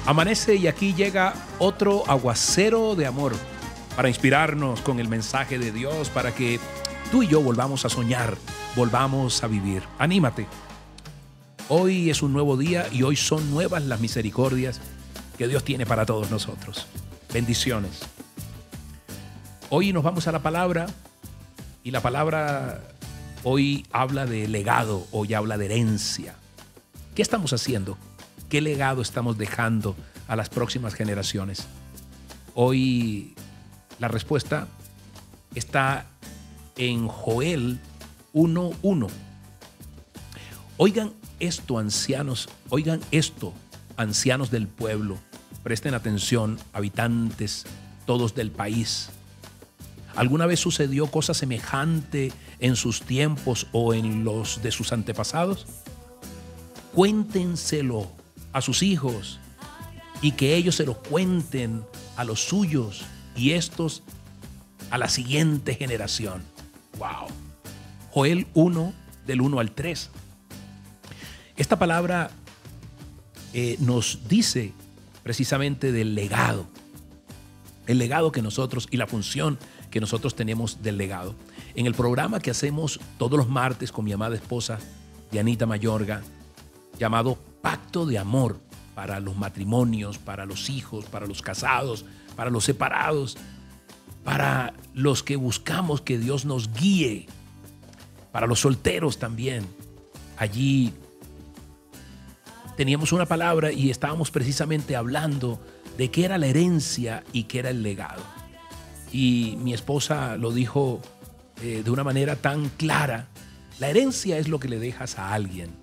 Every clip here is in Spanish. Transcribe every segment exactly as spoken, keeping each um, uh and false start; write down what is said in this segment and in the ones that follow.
Amanece y aquí llega otro aguacero de amor para inspirarnos con el mensaje de Dios, para que tú y yo volvamos a soñar, volvamos a vivir. Anímate. Hoy es un nuevo día y hoy son nuevas las misericordias que Dios tiene para todos nosotros. Bendiciones. Hoy nos vamos a la palabra y la palabra hoy habla de legado, hoy habla de herencia. ¿Qué estamos haciendo? ¿Qué legado estamos dejando a las próximas generaciones? Hoy la respuesta está en Joel uno uno. Oigan esto, ancianos, oigan esto, ancianos del pueblo. Presten atención, habitantes todos del país. ¿Alguna vez sucedió cosa semejante en sus tiempos o en los de sus antepasados? Cuéntenselo a sus hijos y que ellos se lo cuenten a los suyos y estos a la siguiente generación. Wow. Joel uno, del uno al tres. Esta palabra eh, nos dice precisamente del legado. El legado que nosotros y la función que nosotros tenemos del legado. En el programa que hacemos todos los martes con mi amada esposa, Dianita Mayorga, llamado Pacto de Amor, para los matrimonios, para los hijos, para los casados, para los separados, para los que buscamos que Dios nos guíe, para los solteros también. Allí teníamos una palabra y estábamos precisamente hablando de qué era la herencia y qué era el legado. Y mi esposa lo dijo eh, de una manera tan clara. La herencia es lo que le dejas a alguien.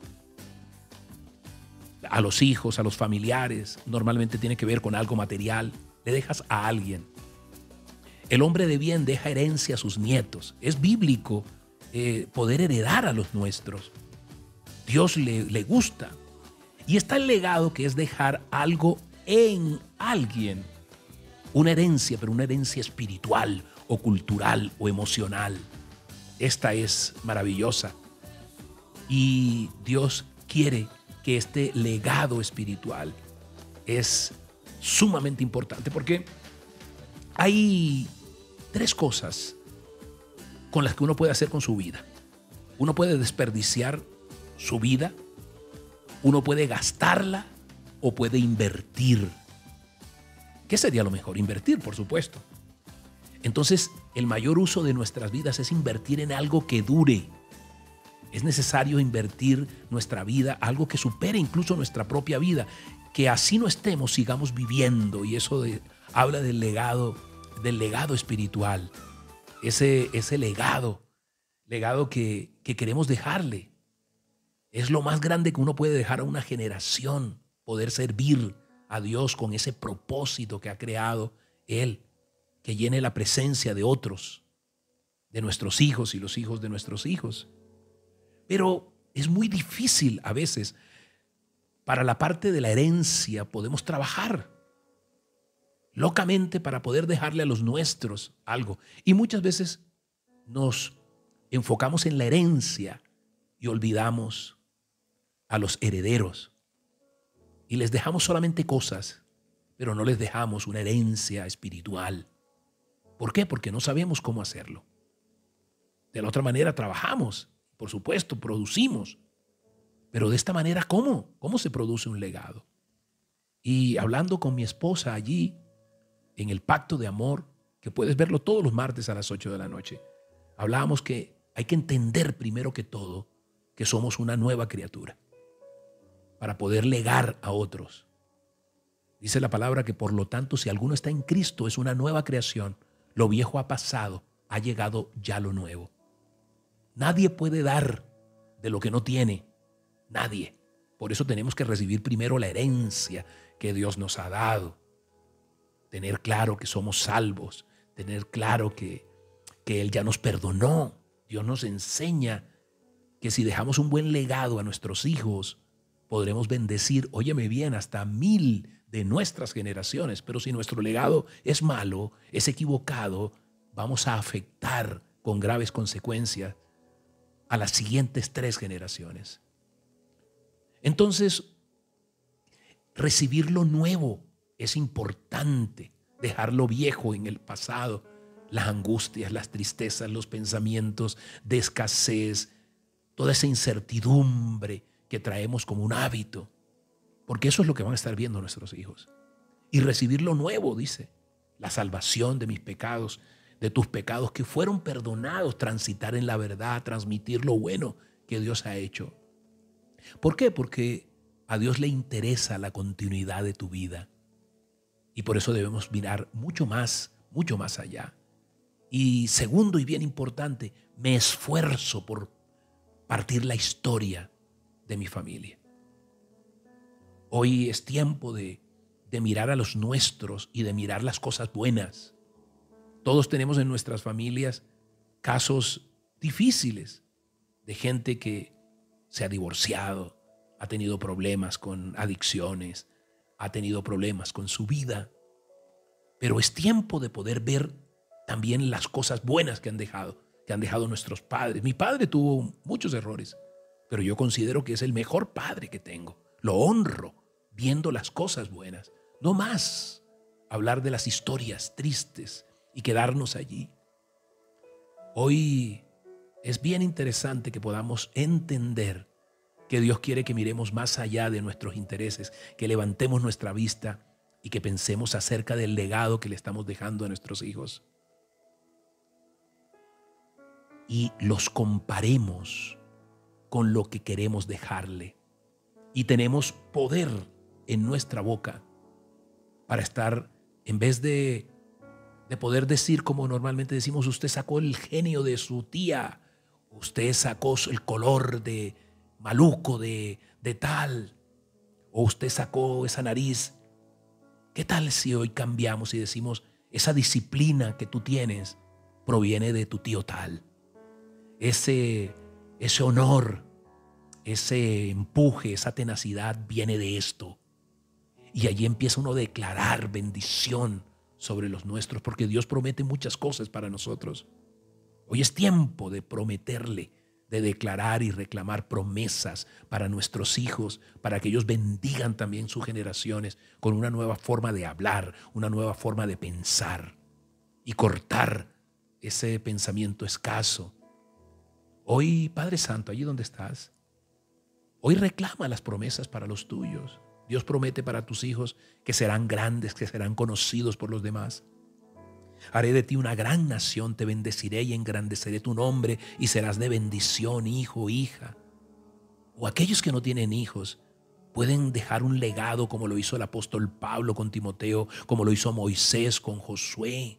A los hijos, a los familiares, normalmente tiene que ver con algo material. Le dejas a alguien. El hombre de bien deja herencia a sus nietos. Es bíblico eh, poder heredar a los nuestros. Dios le, le gusta. Y está el legado, que es dejar algo en alguien. Una herencia, pero una herencia espiritual o cultural o emocional. Esta es maravillosa. Y Dios quiere que este legado espiritual es sumamente importante, porque hay tres cosas con las que uno puede hacer con su vida. Uno puede desperdiciar su vida, uno puede gastarla o puede invertir. ¿Qué sería lo mejor? Invertir, por supuesto. Entonces, el mayor uso de nuestras vidas es invertir en algo que dure. Es necesario invertir nuestra vida, algo que supere incluso nuestra propia vida, que así no estemos, sigamos viviendo. Y eso de, habla del legado, del legado espiritual, ese, ese legado, legado que, que queremos dejarle. Es lo más grande que uno puede dejar a una generación, poder servir a Dios con ese propósito que ha creado Él, que llene la presencia de otros, de nuestros hijos y los hijos de nuestros hijos. Pero es muy difícil a veces. Para la parte de la herencia podemos trabajar locamente para poder dejarle a los nuestros algo. Y muchas veces nos enfocamos en la herencia y olvidamos a los herederos. Y les dejamos solamente cosas, pero no les dejamos una herencia espiritual. ¿Por qué? Porque no sabemos cómo hacerlo. De la otra manera trabajamos. Por supuesto, producimos. Pero de esta manera, ¿cómo? ¿Cómo se produce un legado? Y hablando con mi esposa allí, en el Pacto de Amor, que puedes verlo todos los martes a las ocho de la noche, hablábamos que hay que entender primero que todo que somos una nueva criatura para poder legar a otros. Dice la palabra que, por lo tanto, si alguno está en Cristo, es una nueva creación. Lo viejo ha pasado, ha llegado ya lo nuevo. Nadie puede dar de lo que no tiene. Nadie. Por eso tenemos que recibir primero la herencia que Dios nos ha dado. Tener claro que somos salvos. Tener claro que, que Él ya nos perdonó. Dios nos enseña que si dejamos un buen legado a nuestros hijos, podremos bendecir, óyeme bien, hasta mil de nuestras generaciones. Pero si nuestro legado es malo, es equivocado, vamos a afectar con graves consecuencias a las siguientes tres generaciones. Entonces, Recibir lo nuevo es importante, dejar lo viejo en el pasado, las angustias, las tristezas, los pensamientos de escasez, toda esa incertidumbre que traemos como un hábito, porque eso es lo que van a estar viendo nuestros hijos. Y recibir lo nuevo, dice, la salvación de mis pecados, de tus pecados que fueron perdonados, transitar en la verdad, transmitir lo bueno que Dios ha hecho. ¿Por qué? Porque a Dios le interesa la continuidad de tu vida y por eso debemos mirar mucho más, mucho más allá. Y segundo y bien importante, me esfuerzo por partir la historia de mi familia. Hoy es tiempo de, de mirar a los nuestros y de mirar las cosas buenas. Todos tenemos en nuestras familias casos difíciles de gente que se ha divorciado, ha tenido problemas con adicciones, ha tenido problemas con su vida. Pero es tiempo de poder ver también las cosas buenas que han dejado, que han dejado nuestros padres. Mi padre tuvo muchos errores, pero yo considero que es el mejor padre que tengo. Lo honro viendo las cosas buenas, no más hablar de las historias tristes y quedarnos allí. Hoy es bien interesante que podamos entender que Dios quiere que miremos más allá de nuestros intereses, que levantemos nuestra vista y que pensemos acerca del legado que le estamos dejando a nuestros hijos. Y los comparemos con lo que queremos dejarle. Y tenemos poder en nuestra boca para estar, en vez de, de poder decir como normalmente decimos, usted sacó el genio de su tía, usted sacó el color de maluco de, de tal, o usted sacó esa nariz. ¿Qué tal si hoy cambiamos y decimos, esa disciplina que tú tienes proviene de tu tío tal? Ese, ese honor, ese empuje, esa tenacidad viene de esto. Y allí empieza uno a declarar bendición sobre los nuestros, porque Dios promete muchas cosas para nosotros. Hoy es tiempo de prometerle, de declarar y reclamar promesas para nuestros hijos, para que ellos bendigan también sus generaciones con una nueva forma de hablar, una nueva forma de pensar y cortar ese pensamiento escaso. Hoy, Padre Santo, allí donde estás, hoy reclama las promesas para los tuyos. Dios promete para tus hijos que serán grandes, que serán conocidos por los demás. Haré de ti una gran nación, te bendeciré y engrandeceré tu nombre y serás de bendición, hijo, hija. O aquellos que no tienen hijos pueden dejar un legado como lo hizo el apóstol Pablo con Timoteo, como lo hizo Moisés con Josué.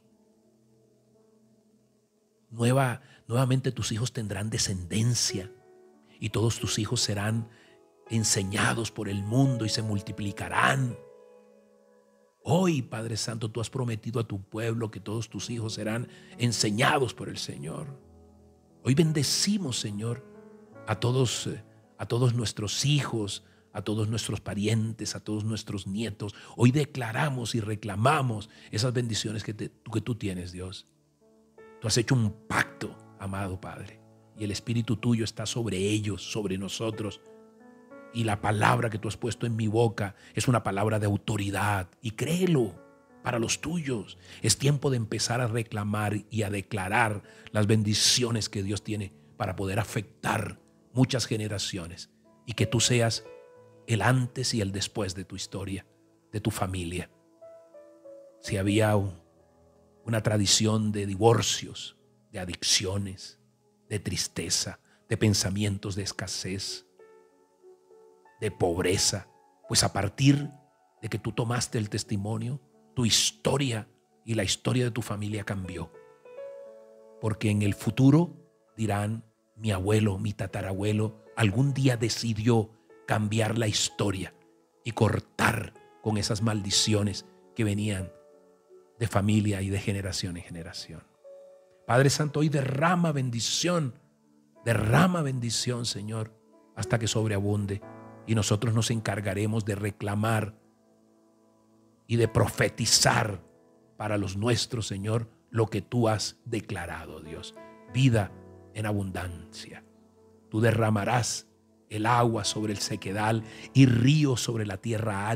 Nueva, nuevamente tus hijos tendrán descendencia y todos tus hijos serán enseñados por el mundo y se multiplicarán. Hoy, Padre Santo, tú has prometido a tu pueblo que todos tus hijos serán enseñados por el Señor. Hoy bendecimos, Señor, a todos, a todos nuestros hijos, a todos nuestros parientes, a todos nuestros nietos. Hoy declaramos y reclamamos esas bendiciones que, te, que tú tienes, Dios. Tú has hecho un pacto, amado Padre, y el Espíritu tuyo está sobre ellos, sobre nosotros. Y la palabra que tú has puesto en mi boca es una palabra de autoridad. Y créelo para los tuyos. Es tiempo de empezar a reclamar y a declarar las bendiciones que Dios tiene para poder afectar muchas generaciones. Y que tú seas el antes y el después de tu historia, de tu familia. Si había un, una tradición de divorcios, de adicciones, de tristeza, de pensamientos de escasez, de pobreza, pues a partir de que tú tomaste el testimonio, tu historia y la historia de tu familia cambió. Porque en el futuro dirán, mi abuelo, mi tatarabuelo, algún día decidió cambiar la historia y cortar con esas maldiciones que venían de familia y de generación en generación. Padre Santo, hoy derrama bendición, derrama bendición, Señor, hasta que sobreabunde. Y nosotros nos encargaremos de reclamar y de profetizar para los nuestros, Señor, lo que tú has declarado, Dios. Vida en abundancia. Tú derramarás el agua sobre el sequedal y ríos sobre la tierra árida,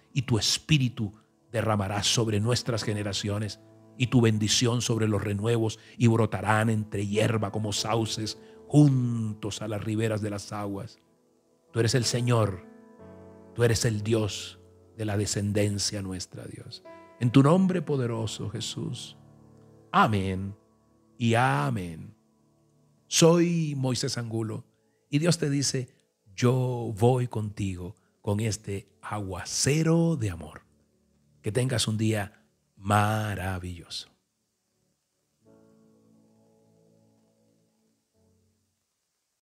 y tu espíritu derramará sobre nuestras generaciones y tu bendición sobre los renuevos y brotarán entre hierba como sauces juntos a las riberas de las aguas. Tú eres el Señor, tú eres el Dios de la descendencia nuestra, Dios. En tu nombre poderoso, Jesús. Amén y amén. Soy Moisés Angulo y Dios te dice, yo voy contigo con este aguacero de amor. Que tengas un día maravilloso.